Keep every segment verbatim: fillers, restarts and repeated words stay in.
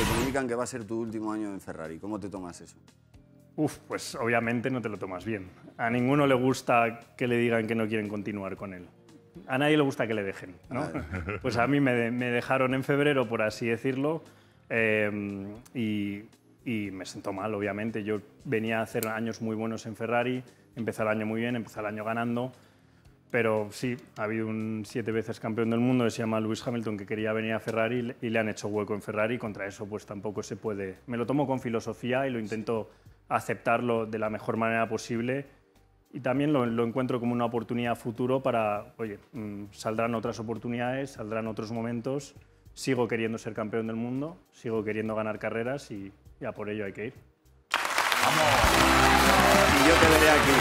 te comunican que va a ser tu último año en Ferrari. ¿Cómo te tomas eso? Uf, pues obviamente no te lo tomas bien. A ninguno le gusta que le digan que no quieren continuar con él. A nadie le gusta que le dejen, ¿no? Pues a mí me, me dejaron en febrero, por así decirlo, eh, y, y me sentó mal, obviamente. Yo venía a hacer años muy buenos en Ferrari, empecé el año muy bien, empecé el año ganando, pero sí, ha habido un siete veces campeón del mundo que se llama Lewis Hamilton que quería venir a Ferrari y le han hecho hueco en Ferrari, y contra eso pues tampoco se puede. Me lo tomo con filosofía y lo intento aceptarlo de la mejor manera posible. Y también lo, lo encuentro como una oportunidad futuro para, oye, mmm, saldrán otras oportunidades, saldrán otros momentos. Sigo queriendo ser campeón del mundo, sigo queriendo ganar carreras y ya por ello hay que ir. ¡Vamos! Y yo te veré aquí.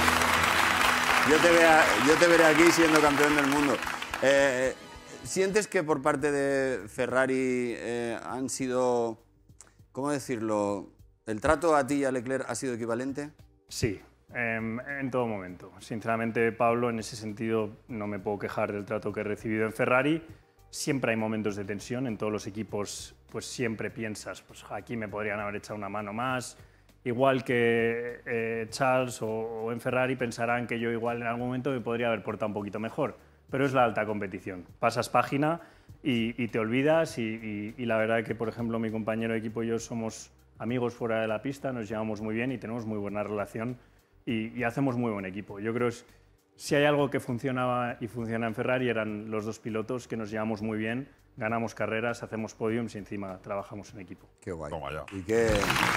Yo te, vea, yo te veré aquí siendo campeón del mundo. Eh, ¿Sientes que por parte de Ferrari eh, han sido, cómo decirlo, el trato a ti y a Leclerc ha sido equivalente? Sí. En todo momento. Sinceramente, Pablo, en ese sentido no me puedo quejar del trato que he recibido en Ferrari. Siempre hay momentos de tensión en todos los equipos, pues siempre piensas, pues aquí me podrían haber echado una mano más. Igual que eh, Charles o, o en Ferrari pensarán que yo igual en algún momento me podría haber portado un poquito mejor. Pero es la alta competición. Pasas página y, y te olvidas y, y, y la verdad que, por ejemplo, mi compañero de equipo y yo somos amigos fuera de la pista, nos llevamos muy bien y tenemos muy buena relación. Y, y hacemos muy buen equipo. Yo creo que si hay algo que funcionaba y funciona en Ferrari eran los dos pilotos, que nos llevamos muy bien, ganamos carreras, hacemos podiums y encima trabajamos en equipo. Qué guay. Toma ya. Y qué,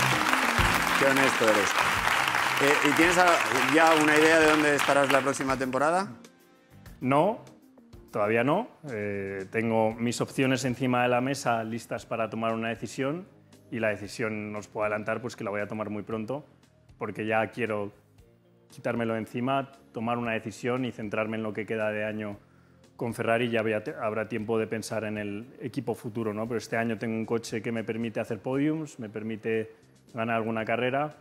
qué honesto eres. Eh, ¿Y tienes ya una idea de dónde estarás la próxima temporada? No, todavía no. Eh, tengo mis opciones encima de la mesa listas para tomar una decisión y la decisión, os puedo adelantar, pues que la voy a tomar muy pronto, porque ya quiero quitármelo encima, tomar una decisión y centrarme en lo que queda de año con Ferrari. Ya habrá tiempo de pensar en el equipo futuro, ¿no? Pero este año tengo un coche que me permite hacer podiums, me permite ganar alguna carrera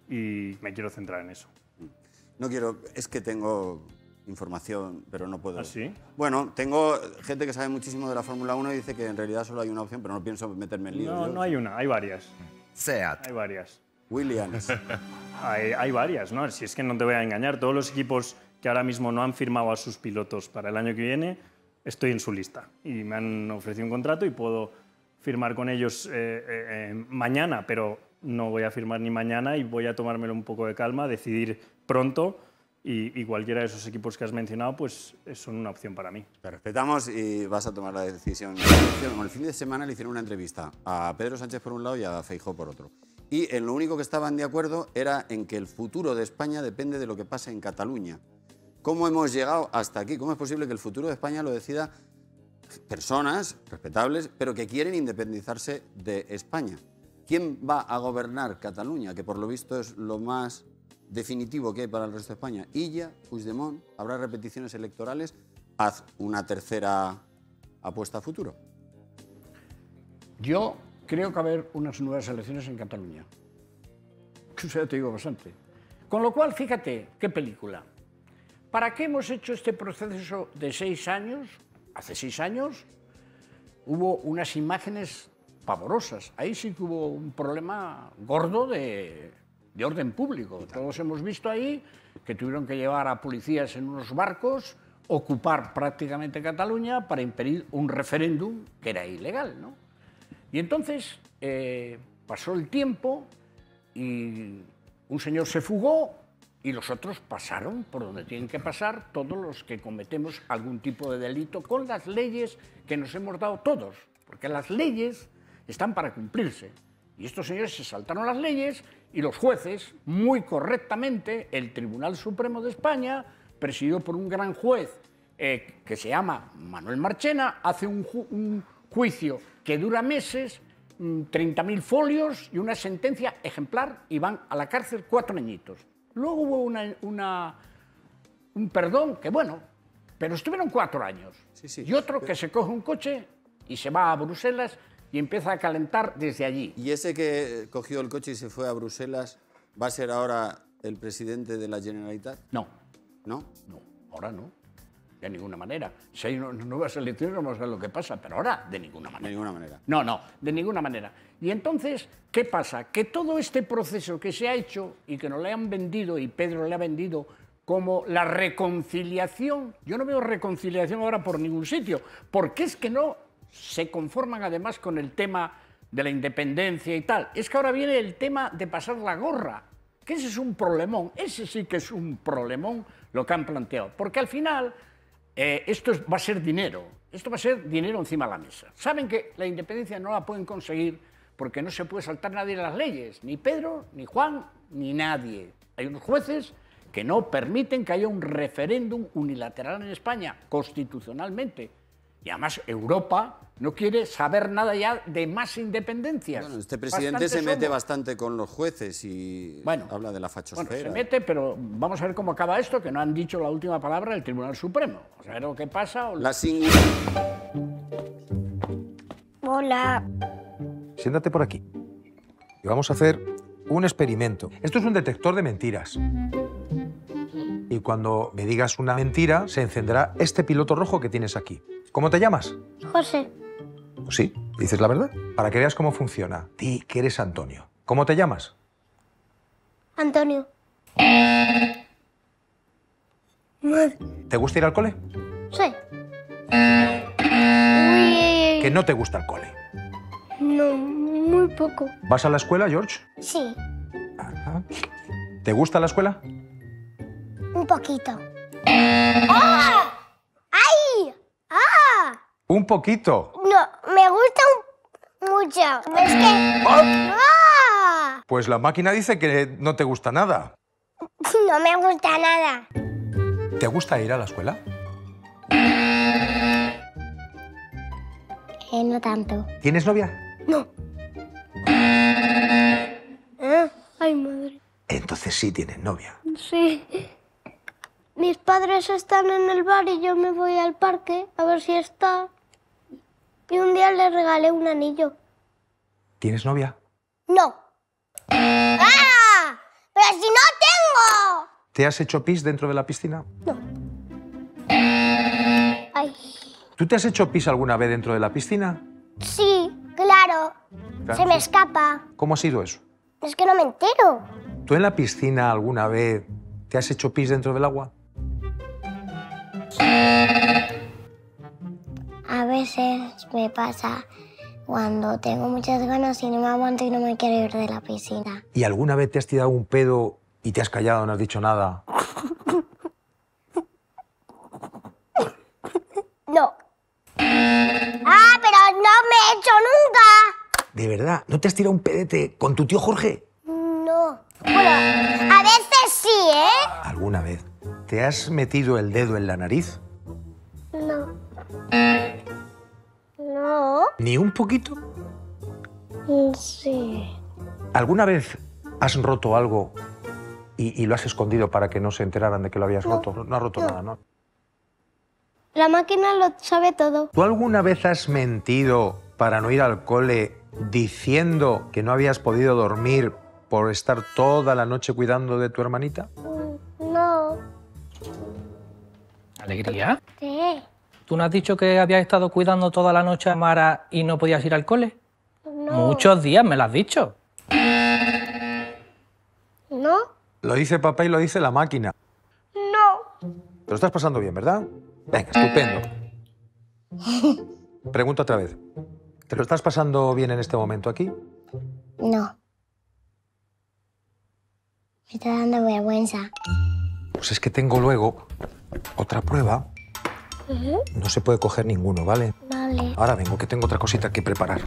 y me quiero centrar en eso. No quiero, es que tengo información, pero no puedo. ¿Ah, sí? Bueno, tengo gente que sabe muchísimo de la Fórmula uno y dice que en realidad solo hay una opción, pero no pienso meterme en lío. No, yo. no hay una, hay varias. Seat. Hay varias. Williams. Hay, hay varias, ¿no? Si es que no te voy a engañar, todos los equipos que ahora mismo no han firmado a sus pilotos para el año que viene, estoy en su lista. Y me han ofrecido un contrato y puedo firmar con ellos eh, eh, mañana, pero no voy a firmar ni mañana y voy a tomármelo un poco de calma, decidir pronto y, y cualquiera de esos equipos que has mencionado pues son una opción para mí. Te respetamos y vas a tomar la decisión. El fin de semana le hicieron una entrevista a Pedro Sánchez por un lado y a Feijóo por otro. Y en lo único que estaban de acuerdo era en que el futuro de España depende de lo que pase en Cataluña. ¿Cómo hemos llegado hasta aquí? ¿Cómo es posible que el futuro de España lo decida personas respetables, pero que quieren independizarse de España? ¿Quién va a gobernar Cataluña? Que por lo visto es lo más definitivo que hay para el resto de España. Illa, Puigdemont, habrá repeticiones electorales. Haz una tercera apuesta a futuro. Yo creo que va a haber unas nuevas elecciones en Cataluña. Eso ya te digo bastante. Con lo cual, fíjate, qué película. ¿Para qué hemos hecho este proceso de seis años? Hace seis años hubo unas imágenes pavorosas. Ahí sí que hubo un problema gordo de, de orden público. Todos hemos visto ahí que tuvieron que llevar a policías en unos barcos, ocupar prácticamente Cataluña para impedir un referéndum que era ilegal, ¿no? Y entonces eh, pasó el tiempo y un señor se fugó y los otros pasaron por donde tienen que pasar todos los que cometemos algún tipo de delito con las leyes que nos hemos dado todos, porque las leyes están para cumplirse. Y estos señores se saltaron las leyes y los jueces, muy correctamente, el Tribunal Supremo de España, presidido por un gran juez eh, que se llama Manuel Marchena, hace un, ju un juicio que dura meses, treinta mil folios y una sentencia ejemplar y van a la cárcel cuatro añitos. Luego hubo una, una, un perdón que, bueno, pero estuvieron cuatro años. Sí, sí. Y otro que se coge un coche y se va a Bruselas y empieza a calentar desde allí. ¿Y ese que cogió el coche y se fue a Bruselas va a ser ahora el presidente de la Generalitat? No. ¿No? No, ahora no. de ninguna manera. Si hay unas nuevas elecciones vamos a ver lo que pasa, pero ahora de ninguna manera. De ninguna manera. No, no, de ninguna manera. Y entonces, ¿qué pasa? Que todo este proceso que se ha hecho y que nos le han vendido, y Pedro le ha vendido, como la reconciliación, yo no veo reconciliación ahora por ningún sitio, porque es que no se conforman además con el tema de la independencia y tal. Es que ahora viene el tema de pasar la gorra, que ese es un problemón, ese sí que es un problemón lo que han planteado, porque al final eh, esto es, va a ser dinero, esto va a ser dinero encima de la mesa. Saben que la independencia no la pueden conseguir porque no se puede saltar nadie las leyes, ni Pedro, ni Juan, ni nadie. Hay unos jueces que no permiten que haya un referéndum unilateral en España, constitucionalmente. Y además Europa no quiere saber nada ya de más independencias. Bueno, este presidente Bastante se mete somos. bastante con los jueces y Bueno, habla de la fachosfera. Bueno, se mete, pero vamos a ver cómo acaba esto, que no han dicho la última palabra del Tribunal Supremo. Vamos a ver lo que pasa. O... La singu... Hola. Siéntate por aquí. Y vamos a hacer un experimento. Esto es un detector de mentiras. Y cuando me digas una mentira, se encenderá este piloto rojo que tienes aquí. ¿Cómo te llamas? José. Pues sí, dices la verdad. Para que veas cómo funciona. Di que eres Antonio. ¿Cómo te llamas? Antonio. ¿Te gusta ir al cole? Sí. Uy, Que no te gusta el cole. no, muy poco. ¿Vas a la escuela, George? Sí, Ajá. ¿Te gusta la escuela? un poquito. ¡Ah! ¡Ay! ¡Ah! Un poquito. No, me gusta un- mucho. Es que... ¡Ah! Pues la máquina dice que no te gusta nada. No me gusta nada. ¿Te gusta ir a la escuela? Eh, no tanto. ¿Tienes novia? No. ¿Eh? Ay, madre. Entonces sí tienes novia. Sí. Mis padres están en el bar y yo me voy al parque a ver si está. Y un día le regalé un anillo. ¿Tienes novia? No. ¡Ah! ¡Pero si no tengo! ¿Te has hecho pis dentro de la piscina? Ay, ¿Tú te has hecho pis alguna vez dentro de la piscina? sí, claro. Claro, Se me sí. escapa. ¿Cómo ha sido eso? Es que no me entero. ¿Tú en la piscina alguna vez te has hecho pis dentro del agua? A veces me pasa cuando tengo muchas ganas y no me aguanto y no me quiero ir de la piscina. ¿Y alguna vez te has tirado un pedo y te has callado, no has dicho nada? No. ¡Ah, pero no me he hecho nunca! ¿De verdad? ¿No te has tirado un pedete con tu tío Jorge? No. Bueno, a veces sí, ¿eh? ¿Alguna vez te has metido el dedo en la nariz? No. No. ¿Ni un poquito? Sí. ¿Alguna vez has roto algo y, y lo has escondido para que no se enteraran de que lo habías No. roto? No has roto No. nada, ¿no? La máquina lo sabe todo. ¿Tú alguna vez has mentido para no ir al cole diciendo que no habías podido dormir por estar toda la noche cuidando de tu hermanita? No. ¿Alegría? ¿Qué? ¿Tú no has dicho que habías estado cuidando toda la noche a Mara y no podías ir al cole? No. Muchos días me lo has dicho. ¿No? Lo dice papá y lo dice la máquina. No. Te lo estás pasando bien, ¿verdad? Venga, estupendo. Pregunta otra vez. ¿Te lo estás pasando bien en este momento aquí? No. Me está dando vergüenza. Pues es que tengo luego otra prueba. No se puede coger ninguno, ¿vale? Vale. Ahora vengo, que tengo otra cosita que preparar.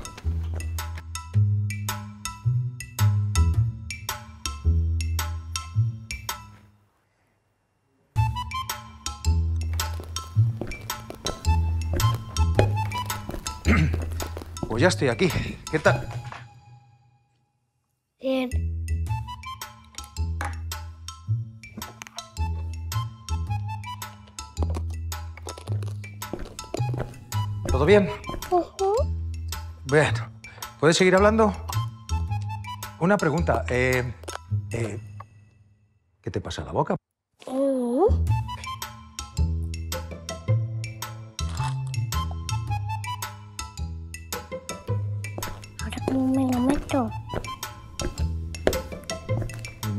Pues ya estoy aquí. ¿Qué tal? Bien. ¿Todo bien? Ujú. Bueno, ¿puedes seguir hablando? Una pregunta. Eh, eh, ¿Qué te pasa en la boca? Uh.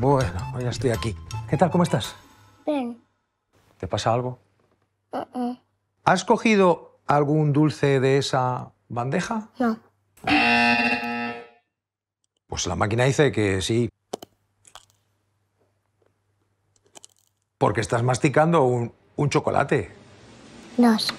Bueno, ya estoy aquí. ¿Qué tal? ¿Cómo estás? Bien. ¿Te pasa algo? Uh-uh. ¿Has cogido algún dulce de esa bandeja? No. Pues la máquina dice que sí. Porque estás masticando un, un chocolate. Dos.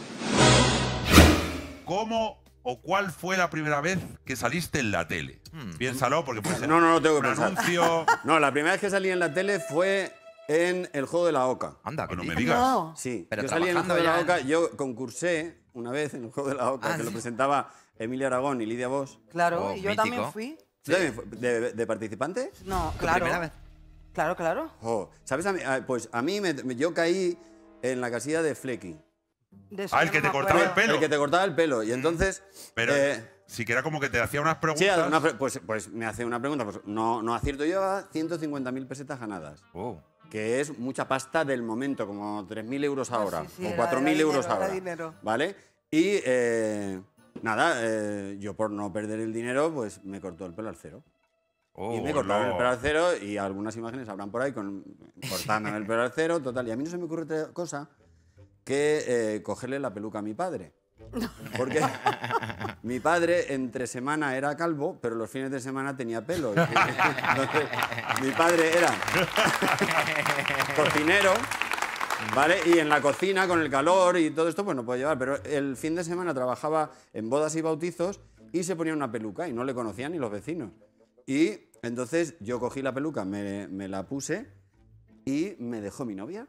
¿Cómo o cuál fue la primera vez que saliste en la tele? Hmm. Piénsalo, porque puede ser No, no, no tengo un que pensar. anuncio. No, la primera vez que salí en la tele fue en El Juego de la Oca. Anda, que No me dices. digas. No. Sí, Pero yo salí en El Juego de la trabajando Oca, yo concursé una vez en El Juego de la Oca, Ah, que lo sí. presentaba Emilia Aragón y Lidia Bosch. Claro, Oh, y yo mítico. también fui. ¿Tú también fu- ¿De, de participante? No, ¿Tu claro. primera vez? Claro, claro. Oh, ¿sabes? A mí, ah, pues a mí me- me- yo caí en la casilla de Flecky. De eso Ah, el yo que no te me cortaba el acuerdo. pelo. El que te cortaba el pelo. Y entonces... Pero eh, sí que era como que te hacía unas sí, preguntas. una pre- pues, pues me hace una pregunta. Pues no, no acierto yo a ciento cincuenta mil pesetas ganadas. Oh. Que es mucha pasta del momento, como tres mil euros ahora, Ah, sí, sí, o era- cuatro mil era euros dinero, era ahora. dinero. ¿Vale? Y eh, nada, eh, yo por no perder el dinero, pues me cortó el pelo al cero. Oh, y me cortaron no. el pelo al cero y algunas imágenes habrán por ahí con, cortándome el pelo al cero, total. Y a mí no se me ocurre otra cosa que eh, cogerle la peluca a mi padre. Porque mi padre entre semana era calvo, pero los fines de semana tenía pelo. Entonces, mi padre era cocinero, ¿vale? Y en la cocina, con el calor y todo esto, pues no puede llevar. Pero el fin de semana trabajaba en bodas y bautizos y se ponía una peluca y no le conocían ni los vecinos. Y entonces yo cogí la peluca, me, me la puse y me dejó mi novia.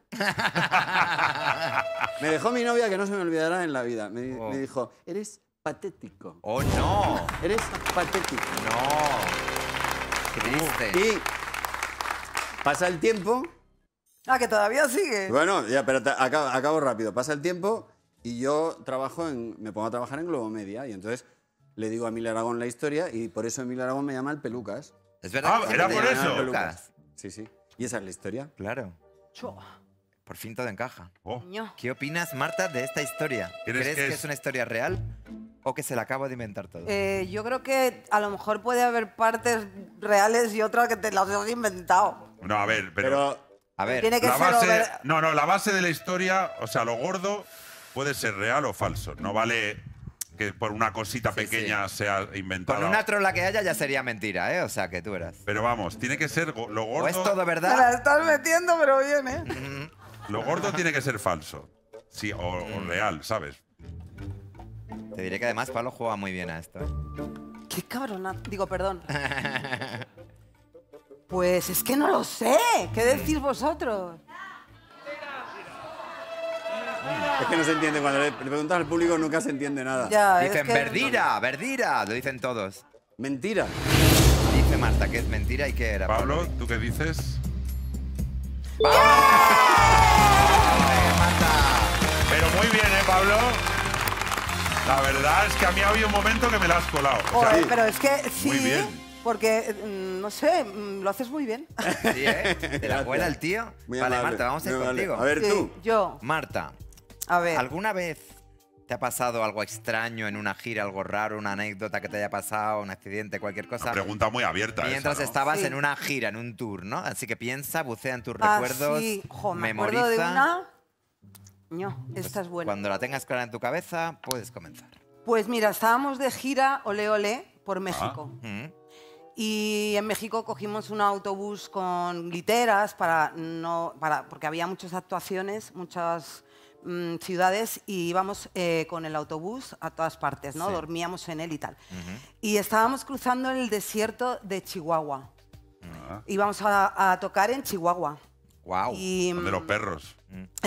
Me dejó mi novia que no se me olvidará en la vida. Me, Oh. me dijo, eres patético. ¡Oh, no! Eres patético. ¡No! ¡Qué triste! Y pasa el tiempo. Ah, que todavía sigue. Bueno, ya, pero te- acabo, acabo rápido. Pasa el tiempo y yo trabajo en, me pongo a trabajar en Globo Media. Y entonces le digo a Emilia Aragón la historia y por eso Emilia Aragón me llama el Pelucas. Es verdad. Ah, que ¿era te por llaman eso? Pelucas. Sí, sí. Y esa es la historia. Claro. Cho, Por fin todo encaja. Oh. ño. ¿Qué opinas, Marta, de esta historia? ¿Crees ¿Crees que que es- es una historia real o que se la acabo de inventar todo? Eh, yo creo que a lo mejor puede haber partes reales y otras que te las has inventado. No, a ver, pero, Pero A ver, Tiene que la ser base, over- no, no, la base de la historia, o sea, lo gordo puede ser real o falso. No vale que por una cosita Sí, pequeña sea inventada. con una trola que haya ya sería mentira, ¿eh? O sea, que tú verás. Pero vamos, tiene que ser go- lo ¿O es gordo. todo Te la verdad? estás metiendo, pero bien, ¿eh? Lo gordo tiene que ser falso. Sí, o, o real, ¿sabes? Te diré que además Pablo juega muy bien a esto, ¿eh? Qué cabrona. Digo, perdón. Pues es que no lo sé. ¿Qué decís vosotros? es que no se entiende. Cuando le le preguntas al público nunca se entiende nada. Ya, es Dicen que- verdira, verdira, lo dicen todos. Mentira. Dice Marta que es mentira y que era. Pablo, ¿tú qué dices? Pero muy bien, ¿eh, Pablo? La verdad es que a mí había un momento que me la has colado. O sea, Joder, pero es que sí, Muy bien. porque, mm, no sé, mm, lo haces muy bien. Sí, ¿eh? ¿Te la cuela el tío? Muy vale, amable, Marta, vamos a ir muy amable. contigo. A ver, Sí, tú. yo, Marta, a ver. ¿alguna vez te ha pasado algo extraño en una gira, algo raro, una anécdota que te haya pasado, un accidente, cualquier cosa? pregunta muy abierta. Mientras esa, ¿no? estabas Sí. en una gira, en un tour, ¿no? Así que piensa, bucea en tus Ah, recuerdos, sí. Jo, me memoriza. acuerdo de una. No, Pues esta es buena. Cuando la tengas clara en tu cabeza, puedes comenzar. Pues mira, estábamos de gira, ole ole, por México. Mm. Y en México cogimos un autobús con literas para no, para, porque había muchas actuaciones, muchas mm, ciudades y íbamos eh, con el autobús a todas partes, ¿no? Sí. Dormíamos en él y tal. Y estábamos cruzando el desierto de Chihuahua. Ah, Íbamos a, a tocar en Chihuahua. Wow. Y, de los perros.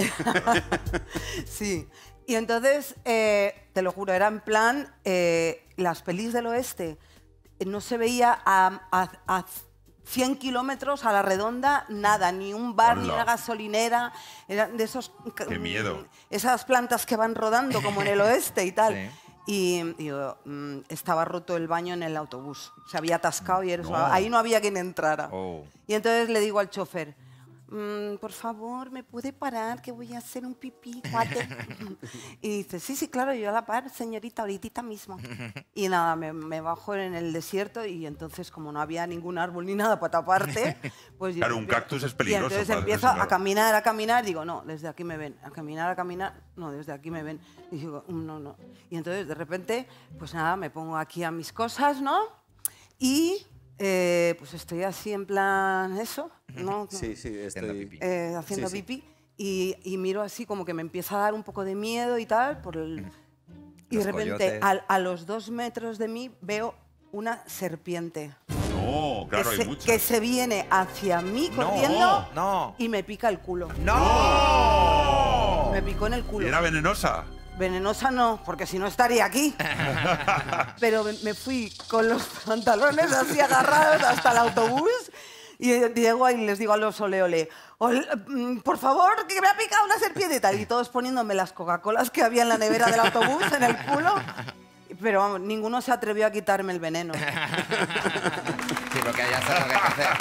sí. Y entonces, eh, te lo juro, era en plan, eh, las pelis del oeste, eh, no se veía a, a- a cien kilómetros a la redonda nada, ni un bar, ni Hola. una gasolinera, eran de esos... Qué miedo. Esas plantas que van rodando como en el oeste y tal. Sí. Y, y yo, mm, estaba roto el baño en el autobús, se había atascado y eso, No. ahí no había quien entrara. Oh. Y entonces le digo al chofer, mm, por favor, ¿me puede parar que voy a hacer un pipí, cuate? Y dice, sí, sí, claro, yo a la par, señorita, ahorita mismo. Y nada, me, me bajo en el desierto y entonces, como no había ningún árbol ni nada para taparte, pues yo... Claro, un empiezo- cactus es Y peligroso. entonces para empiezo eso, a claro. caminar, a caminar, digo, no, desde aquí me ven, a caminar, a caminar, no, desde aquí me ven. Y digo, "Mm, no, no. Y entonces, de repente, pues nada, me pongo aquí a mis cosas, ¿no? Y eh, pues estoy así en plan eso, ¿no? Sí, sí, Haciendo estoy... pipí. Eh, haciendo Sí, sí. pipí. Y, y miro así como que me empieza a dar un poco de miedo y tal. Por el... Y de Los repente, coyotes. al- a los dos metros de mí, veo una serpiente No, claro, que, hay se, muchas. que se viene hacia mí No, corriendo no. y me pica el culo. ¡No! Me picó en el ¿Y culo. era venenosa? Venenosa no, porque si no estaría aquí. Pero me, me fui con los pantalones así agarrados hasta el autobús y llego y les digo a los oleole, "Ol- mm, por favor, que me ha picado una serpiente y tal". Y todos poniéndome las Coca-Colas que había en la nevera del autobús en el culo. Pero vamos, ninguno se atrevió a quitarme el veneno. Sí, porque ya sabes lo que hay que hacer.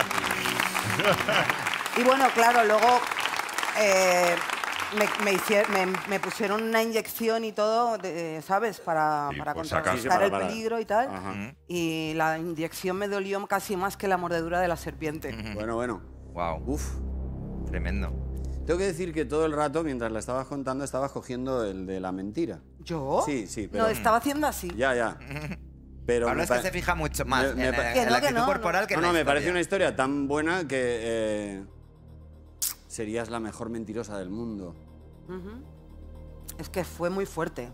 Y bueno, claro, luego eh, me, me, hicie- me- me pusieron una inyección y todo, de- ¿sabes? Para, Sí, para por contrarrestar si acaso. el Sí, para- peligro y tal. Ajá. Y la inyección me dolió casi más que la mordedura de la serpiente. Bueno, bueno. Wow, Uf. tremendo. Tengo que decir que todo el rato, mientras la estabas contando, estabas cogiendo el de la mentira. ¿Yo? Sí, sí, pero... No, estaba haciendo así. Ya, ya. Pero Pablo me es que pa- se fija mucho más me- en, me la- pa- en Que no, la que actitud no, corporal que No, en la no, me historia. parece una historia tan buena que eh, serías la mejor mentirosa del mundo. Ujú. Es que fue muy fuerte.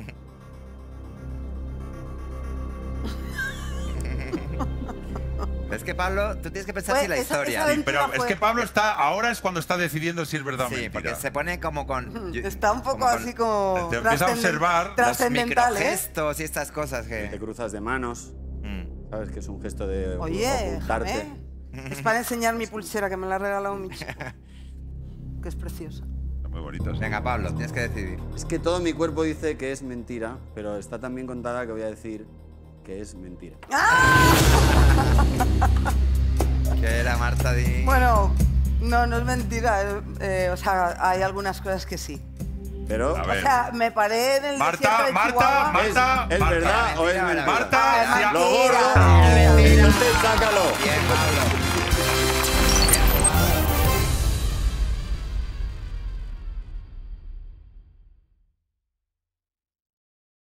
Es que Pablo, tú tienes que pensar Fue si la esa- historia. esa Sí, pero Mentira es fue- que Pablo está... Ahora es cuando está decidiendo si es verdad o Sí, mentira. porque se pone como con... yo- Está un poco como con así como... Te empieza a trascenden- observar los Trascendental, ¿eh? microgestos y estas cosas Te que... cruzas de manos, Mm. sabes que es un gesto de Oye, ocultarte. déjame. Es para enseñar mi pulsera que me la ha regalado mi chico. Que es preciosa. Está muy bonito. sí. Venga, Pablo, tienes que decidir. Es que todo mi cuerpo dice que es mentira, pero está tan bien contada que voy a decir que es mentira. Que era Marta Di... Bueno, no, no es mentira. eh, eh, o sea, hay algunas cosas que sí. Pero... A O ver. sea, me paré en el desierto Marta, de Marta, Chihuahua. Marta, ¿Es Marta. verdad o es Mentira, mentira? Marta, Ah, si- Lo mentira. gordo, usted sácalo. Bien, Pablo.